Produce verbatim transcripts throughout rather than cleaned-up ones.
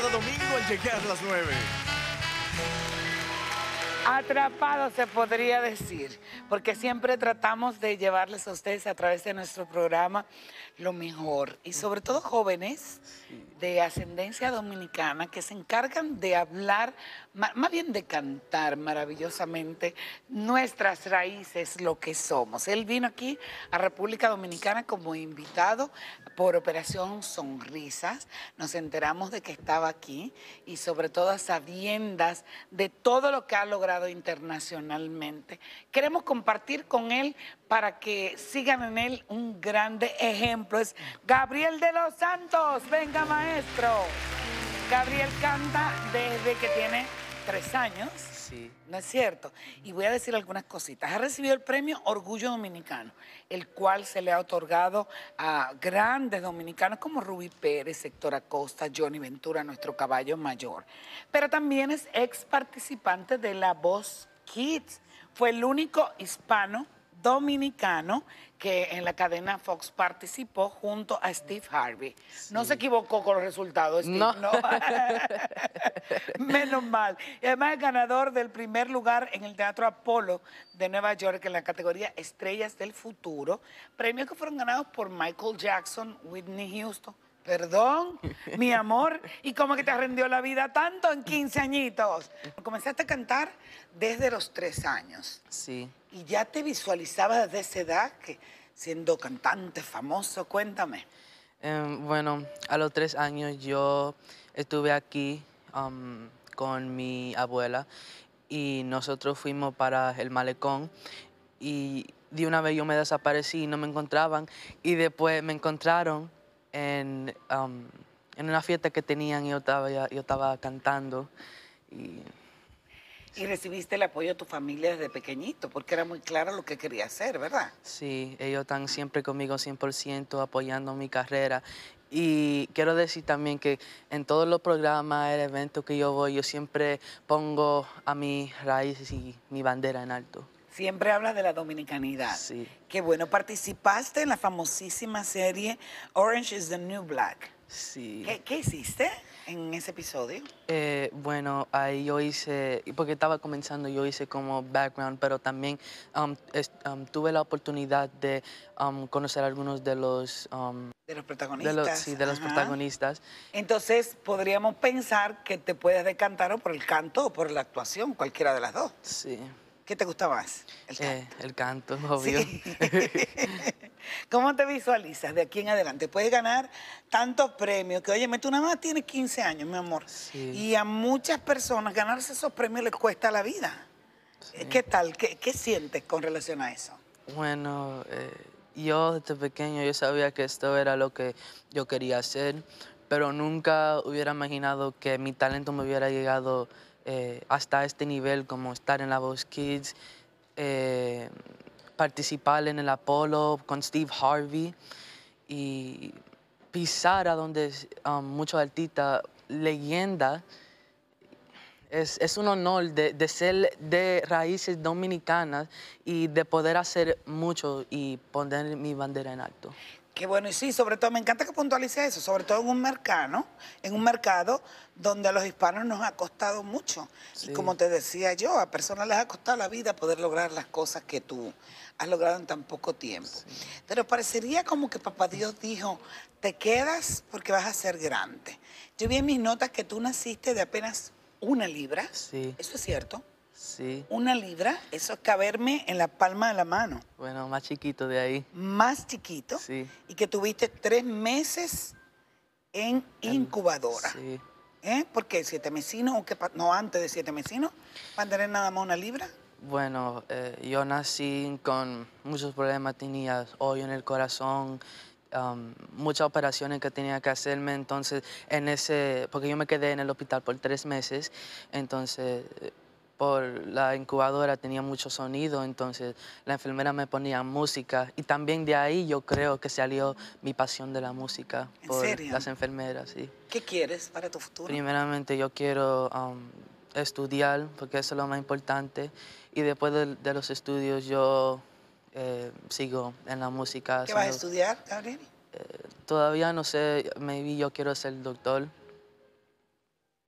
cada domingo al llegar las nueve. Atrapado se podría decir, porque siempre tratamos de llevarles a ustedes a través de nuestro programa lo mejor y sobre todo jóvenes de ascendencia dominicana que se encargan de hablar, más bien de cantar maravillosamente nuestras raíces, lo que somos. Él vino aquí a República Dominicana como invitado por Operación Sonrisas. Nos enteramos de que estaba aquí y sobre todo a sabiendas de todo lo que ha logrado internacionalmente. Queremos compartir con él para que sigan en él un grande ejemplo. Es Gabriel de los Santos. Venga, maestro. Gabriel canta desde que tiene tres años. Sí. ¿No es cierto? Y voy a decir algunas cositas. Ha recibido el premio Orgullo Dominicano, el cual se le ha otorgado a grandes dominicanos como Rubí Pérez, Héctor Acosta, Johnny Ventura, nuestro caballo mayor. Pero también es ex participante de La Voz Kids. Fue el único hispano dominicano que en la cadena Fox participó junto a Steve Harvey. Sí. No se equivocó con los resultados, Steve, ¿no? ¿no? Menos mal. Y además es ganador del primer lugar en el Teatro Apolo de Nueva York en la categoría Estrellas del Futuro, premios que fueron ganados por Michael Jackson, Whitney Houston. Perdón, mi amor, ¿y cómo que te rindió la vida tanto en quince añitos? Comenzaste a cantar desde los tres años. Sí. ¿Y ya te visualizabas desde esa edad que siendo cantante famoso? Cuéntame. Um, bueno, a los tres años yo estuve aquí um, con mi abuela y nosotros fuimos para el malecón y de una vez yo me desaparecí y no me encontraban y después me encontraron en, um, en una fiesta que tenían y yo estaba, yo estaba cantando. Y, y recibiste el apoyo de tu familia desde pequeñito, porque era muy claro lo que quería hacer, ¿verdad? Sí, ellos están siempre conmigo cien por ciento apoyando mi carrera. Y quiero decir también que en todos los programas, el evento que yo voy, yo siempre pongo a mis raíces y mi bandera en alto. Siempre hablas de la dominicanidad. Sí. Qué bueno. ¿Participaste en la famosísima serie Orange is the New Black? Sí. ¿Qué, qué hiciste en ese episodio? Eh, bueno, ahí yo hice, porque estaba comenzando, yo hice como background, pero también um, es, um, tuve la oportunidad de um, conocer a algunos de los... Um, de los protagonistas. De los, sí, de los Ajá. protagonistas. Entonces, podríamos pensar que te puedes decantar o por el canto o por la actuación, cualquiera de las dos. Sí. ¿Qué te gusta más? El canto. Eh, el canto, obvio. Sí. ¿Cómo te visualizas de aquí en adelante? Puedes ganar tantos premios que, oye, tú nada más tienes quince años, mi amor. Sí. Y a muchas personas ganarse esos premios les cuesta la vida. Sí. ¿Qué tal? ¿Qué, qué sientes con relación a eso? Bueno, eh, yo desde pequeño yo sabía que esto era lo que yo quería hacer, pero nunca hubiera imaginado que mi talento me hubiera llegado eh, hasta este nivel, como estar en La Voz Kids, eh, participar en el Apolo con Steve Harvey y pisar a donde um, muchos artistas, leyendas. Es, es un honor de, de ser de raíces dominicanas y de poder hacer mucho y poner mi bandera en alto. Qué bueno, y sí, sobre todo, me encanta que puntualice eso, sobre todo en un mercado, en un mercado donde a los hispanos nos ha costado mucho. Sí. Y como te decía yo, a personas les ha costado la vida poder lograr las cosas que tú has logrado en tan poco tiempo. Sí. Pero parecería como que Papá Dios dijo, te quedas porque vas a ser grande. Yo vi en mis notas que tú naciste de apenas una libra. Sí. ¿Eso es cierto? Sí. Una libra, eso es caberme en la palma de la mano. Bueno, más chiquito de ahí. Más chiquito. Sí. Y que tuviste tres meses en incubadora. Sí. ¿Eh? ¿Por qué? ¿Siete mesinos? ¿O qué? No, antes de siete mesinos. ¿Para tener nada más una libra? Bueno, eh, yo nací con muchos problemas. Tenía hoyo en el corazón, um, muchas operaciones que tenía que hacerme. Entonces, en ese, porque yo me quedé en el hospital por tres meses, entonces... por la incubadora tenía mucho sonido, entonces la enfermera me ponía música y también de ahí yo creo que salió mi pasión de la música. ¿En por serio? Las enfermeras, sí. ¿Qué quieres para tu futuro? Primeramente yo quiero um, estudiar, porque eso es lo más importante, y después de, de los estudios yo eh, sigo en la música. ¿Qué vas a estudiar, Gabriel? Eh, todavía no sé, maybe yo quiero ser doctor.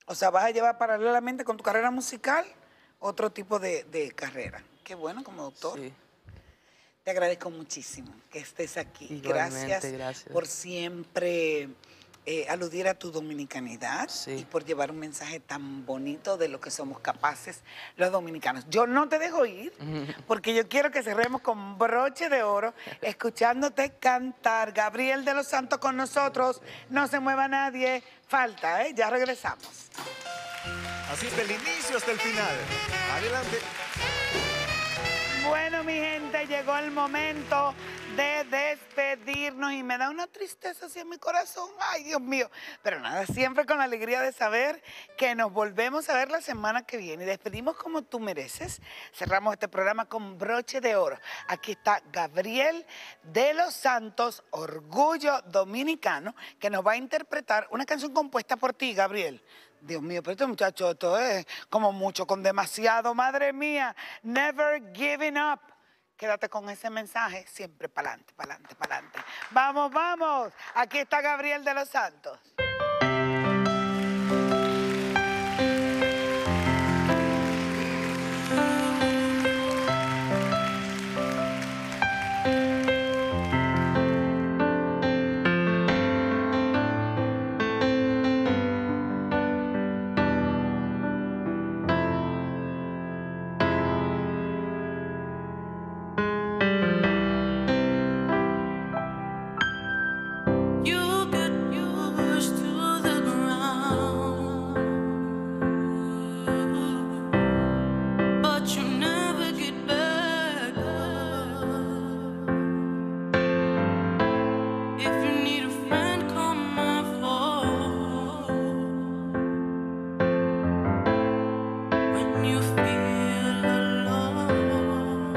O sea, vas a llevar paralelamente con tu carrera musical otro tipo de, de carrera. Qué bueno como doctor. Sí. Te agradezco muchísimo que estés aquí. Igualmente, Gracias, gracias. por siempre eh, aludir a tu dominicanidad Sí. y por llevar un mensaje tan bonito de lo que somos capaces los dominicanos. Yo no te dejo ir porque yo quiero que cerremos con broche de oro escuchándote cantar. Gabriel de los Santos con nosotros. No se mueva nadie. Falta, ¿eh? Ya regresamos. Así es del inicio hasta el final. Adelante. Bueno, mi gente, llegó el momento de despedirnos y me da una tristeza hacia mi corazón. Ay, Dios mío. Pero nada, siempre con la alegría de saber que nos volvemos a ver la semana que viene. Y despedimos como tú mereces. Cerramos este programa con broche de oro. Aquí está Gabriel de los Santos, Orgullo Dominicano, que nos va a interpretar una canción compuesta por ti, Gabriel. Dios mío, pero este muchacho, esto es como mucho, con demasiado. Madre mía, never giving up. Quédate con ese mensaje, siempre para adelante, para adelante, para adelante. Vamos, vamos. Aquí está Gabriel de los Santos. You get used to the ground, but you never get back up. If you need a friend, call my phone. When you feel alone,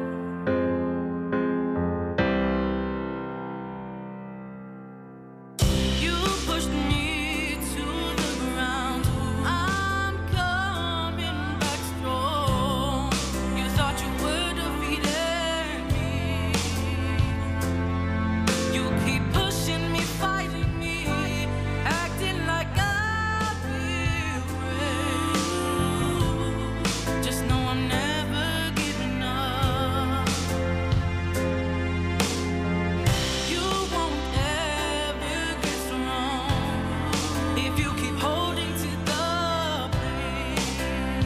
you pushed me to the ground. I'm coming back strong. You thought you were defeating me. You keep pushing me, fighting me, acting like I feel brave. Just know I'm never giving up. You won't ever get strong if you keep holding to the pain.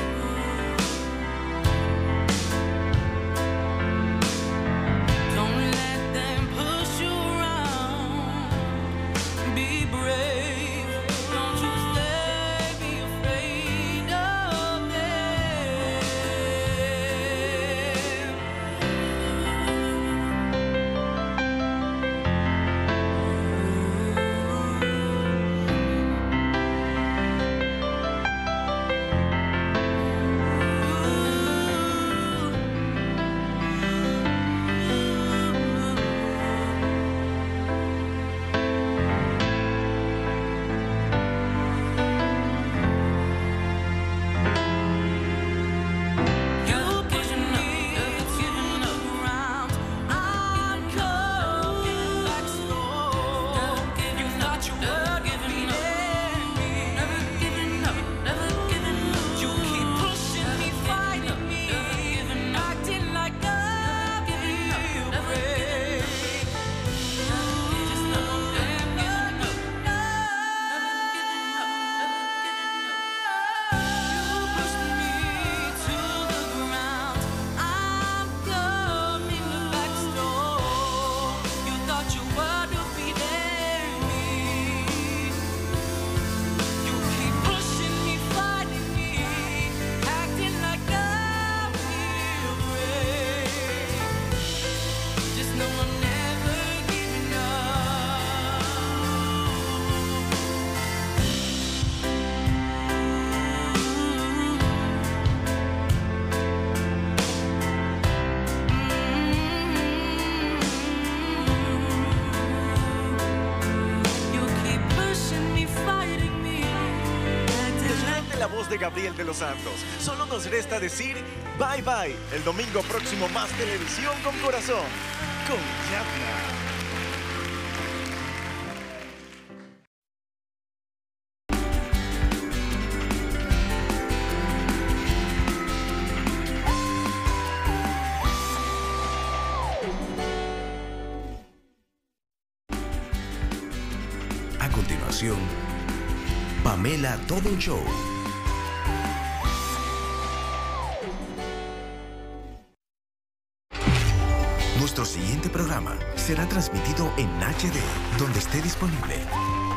Don't let them push you around. Be brave. Don't you stay, be afraid of them. You pushing me to the ground. I'm coming back strong. You thought you were giving up, never giving up, never giving up. You keep pushing me, fighting me, acting like I feel brave. Just know I'm never giving up, never giving up, never giving up. You pushed me to the ground. I'm coming back strong. You thought you were defeating me. You keep pushing me, fighting me, acting like I feel brave. Just know I'm never giving up. You keep pushing me, fighting me, acting like Desde la voz de Gabriel de los Santos, solo nos resta decir bye bye. El domingo próximo más televisión con corazón. Con Yatna. A continuación, Pamela Todo un Show. Nuestro siguiente programa será transmitido en H D, donde esté disponible.